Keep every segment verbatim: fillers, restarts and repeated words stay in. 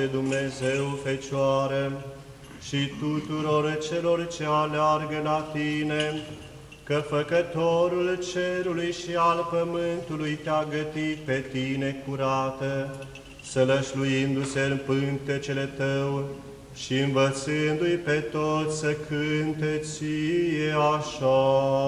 de Dumnezeu, Fecioară, și tuturor celor ce aleargă la Tine, că Făcătorul cerului și al pământului Te-a gătit pe Tine curată, sălășluindu-se în pântecele Tău și învățându-i pe toți să cânte Ție așa.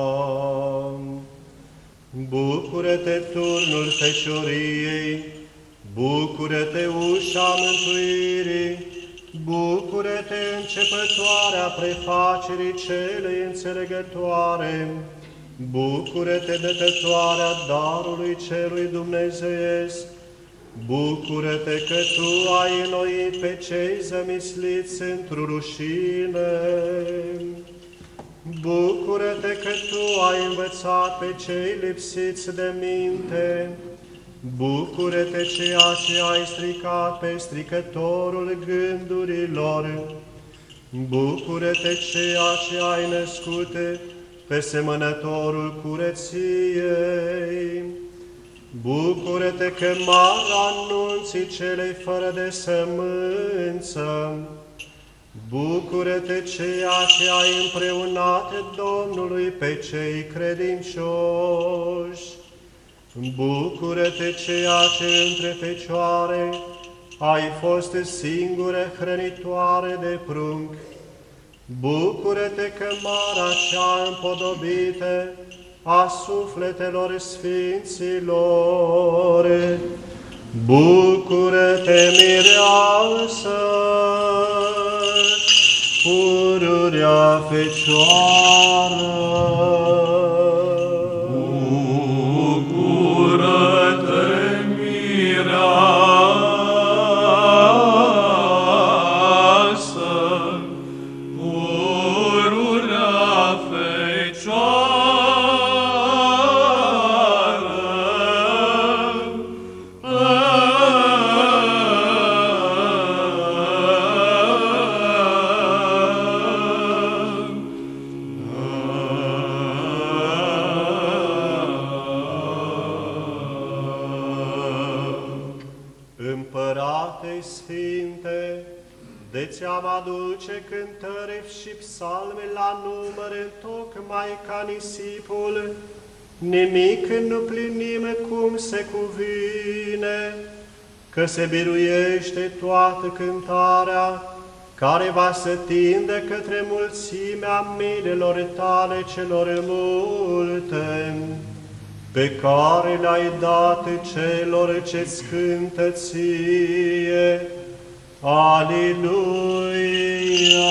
Bucură-te, turnul fecioriei, bucură-te, ușa mântuirii, bucură-te, începătoarea prefacerii celei înțelegătoare, bucură-te, dătătoarea darului celui dumnezeiesc, bucură-te că Tu ai înnoit pe cei zămisliți într-o rușine, bucură-te că Tu ai învățat pe cei lipsiți de minte, bucură-te ceea ce ai stricat pe stricătorul gândurilor, bucură-te ceea ce ai născut pe semănătorul curăției, bucură-te că mari anunții celei fără de sămânță, bucură-te ceea ce ai împreunat Domnului pe cei credincioși, bucură-te ceea ce între fecioare ai fost singură hrănitoare de prunc, bucură-te că marea cea împodobită a sufletelor sfinților, bucură-te, mireasă, pururea Fecioară. Ți-am aduce cântări și psalme la număr, tocmai ca nisipul, nimic nu plinim cum se cuvine, că se biruiește toată cântarea, care va să tindă către mulțimea milelor Tale celor multe, pe care le-ai dat celor ce-ți cântă Ție. Aleluia!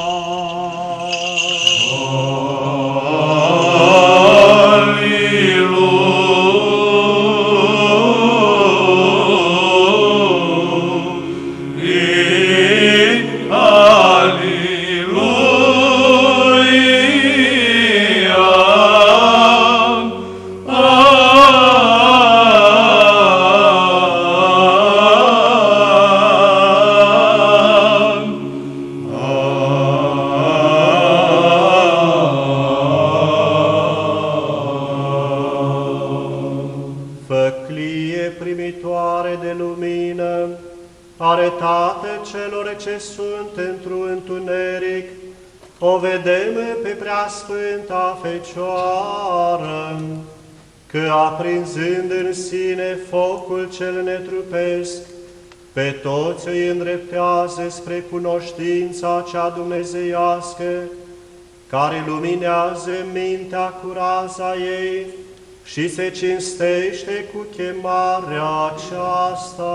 Arătată celor ce sunt într-un întuneric, o vedem pe Preasfânta Fecioară, că aprinzând în sine focul cel netrupesc, pe toți îi îndreptează spre cunoștința cea dumnezeiască, care luminează mintea cu raza ei și se cinstește cu chemarea aceasta.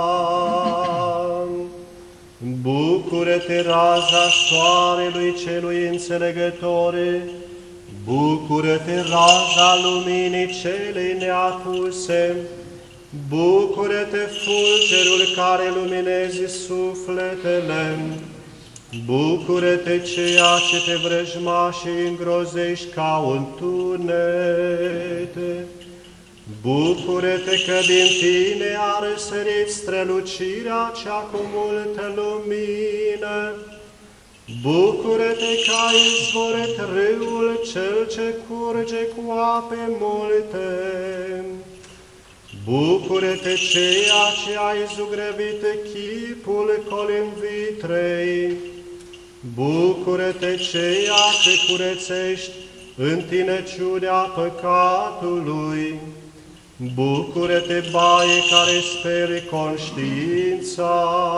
Bucură-te, raza soarelui celui înțelegătore, bucură-te, raza luminii celei neapuse, bucură-te, fulgerul care luminezi sufletele, bucură-te, ceea ce te vrăjmașii îngrozești ca un tunet, bucură-te că din tine a răsărit strălucirea cea cu multă lumină, bucură-te că ai izvorât râul cel ce curge cu ape multe, Bucură-te ceea ce ai zugrăvit chipul colimvitrei. Bucură-te ceea ce curățești întinăciunea păcatului. Bucură-te, baie care speri conștiința.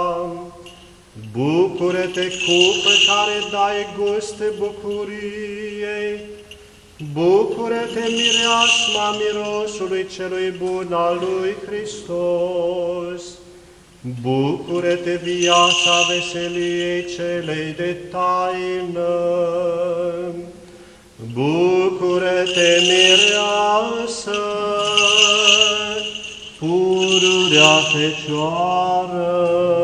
Bucură-te, cupă care dai gust bucuriei. Bucură-te, mireasma mirosului celui bun al lui Hristos. Bucură-te, viața veseliei celei de taină. Bucură-te, mireasă, pururea Fecioară.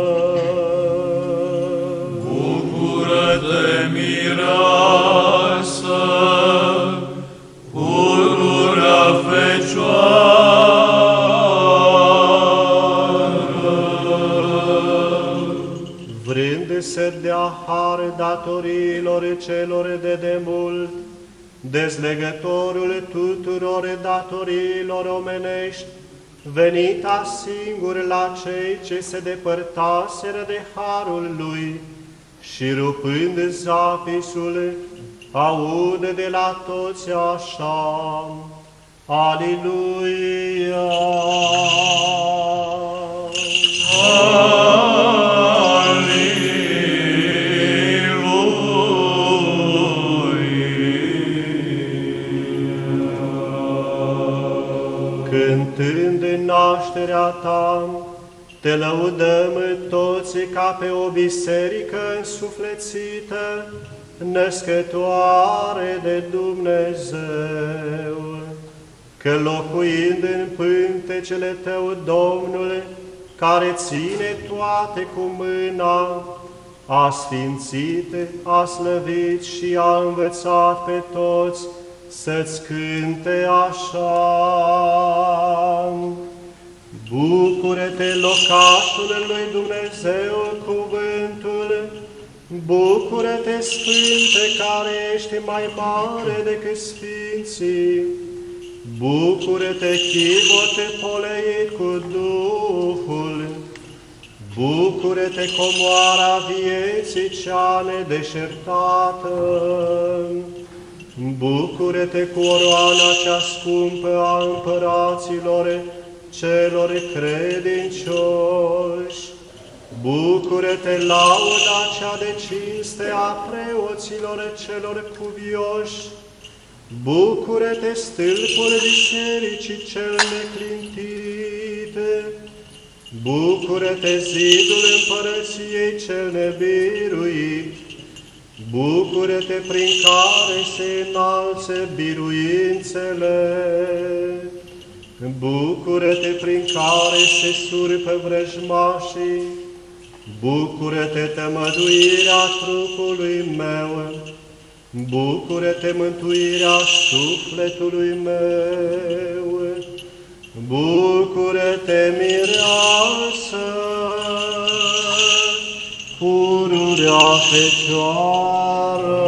Bucură-te, mireasă, pururea Fecioară. Vrând să dea har datoriilor celor de demult, dezlegătorul tuturor datoriilor omenești, venita singur la cei ce se depărtaseră de harul lui și rupând zapisul, aude de la toți așa: Aliluia! Cântând nașterea ta, te lăudăm toți ca pe o biserică însuflețită, născătoare de Dumnezeu, că locuind în pântecele tău, Domnul, care ține toate cu mâna, a sfințit, a slăvit și a învățat pe toți să-ți cânte așa. Bucură-te, locașul lui Dumnezeu, cuvântul, bucură-te, Sfânte, care ești mai mare decât Sfinții, bucură-te, chivote poleit cu Duhul, bucură-te, comoara vieții cea nedeșertată, bucură-te, coroana cea scumpă a împăraților celor credincioși, bucură-te, lauda cea de cinste a preoților celor cuvioși, bucură-te, stâlpul bisericii cel neclintit, bucură-te, zidul împărăției cel nebiruit, bucură-te, prin care se înalță biruințele, bucură-te, prin care se surpă vrăjmașii, bucură-te, tămăduirea trupului meu, bucură-te, mântuirea sufletului meu, bucură-te, mireasă, pururea Fecioară.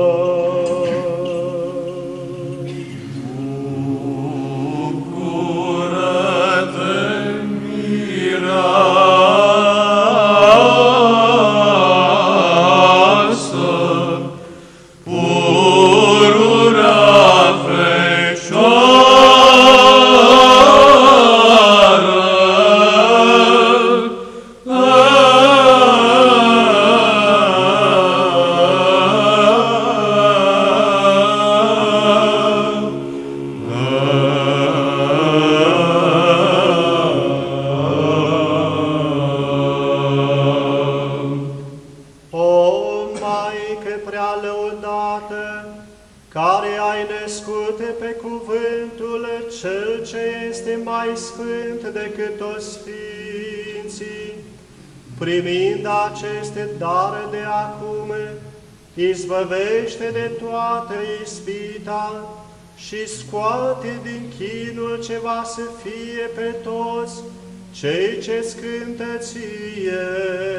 Primind aceste dare de acum, izbăvește de toată ispita și scoate din chinul ce va să fie pe toți cei ce-ți cântă ție.